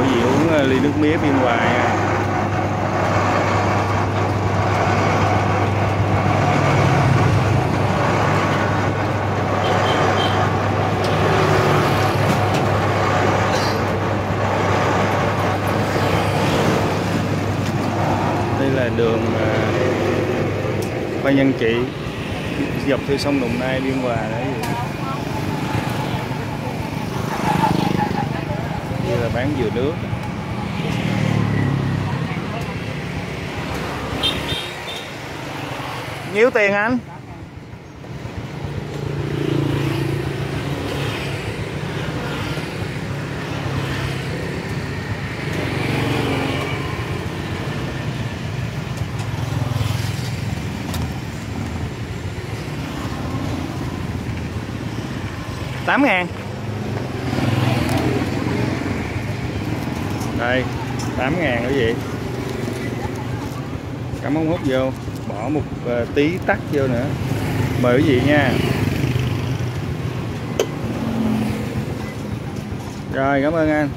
Mỗi gì uống ly nước mía Biên Hòa nha. Đây là đường Phan Văn Trị dọc theo sông Đồng Nai Biên Hòa đấy. Đây là bán dừa nước. Nhiêu tiền anh? $8.000. Đây 8.000 quý vị. Cắm ống hút vô, bỏ một tí tắc vô nữa. Mời quý vị nha. Rồi cảm ơn anh.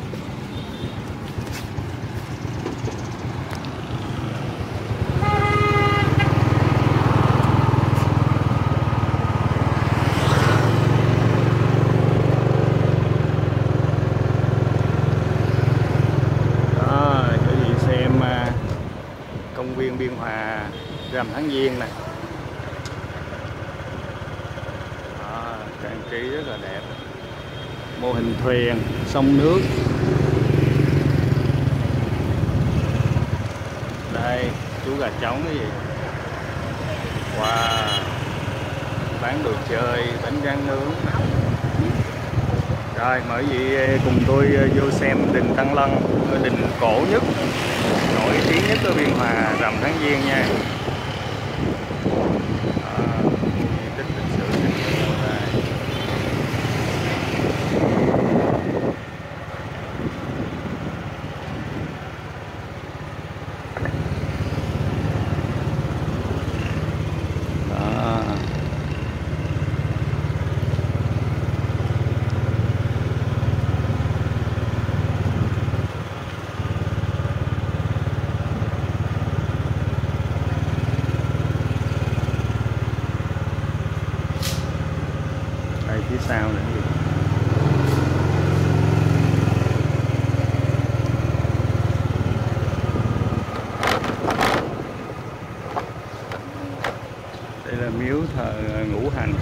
Công viên Biên Hòa rằm tháng Giêng này, trang trí rất là đẹp, mô hình thuyền sông nước. Đây chú gà trống cái gì, wow, bán đồ chơi, bánh rán nướng. Rồi mời quý vị cùng tôi vô xem đình Thăng Lân, đình cổ nhất, nổi tiếng nhất ở Biên Hòa rằm tháng Giêng nha. Di tích lịch sử đây. Đây phía sau nữa gì. Đây là miếu thờ Ngũ Hành.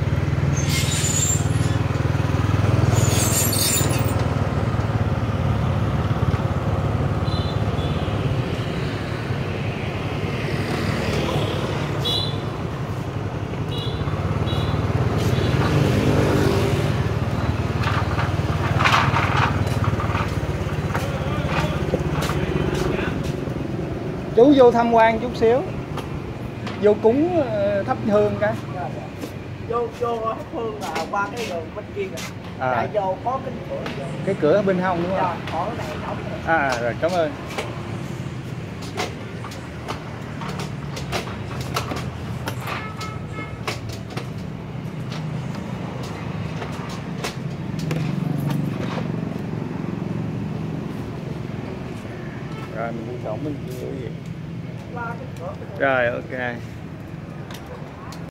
Chú vô tham quan chút xíu, vô cúng thắp hương cái. Vô thắp hương là qua cái đường bên kia kìa. Tại vô có cái cửa vô. Cái cửa ở bên hông đúng không? Rồi, ở này đóng rồi. Rồi cảm ơn. Rồi mình đi cổng bên kia cái gì. Rồi ok.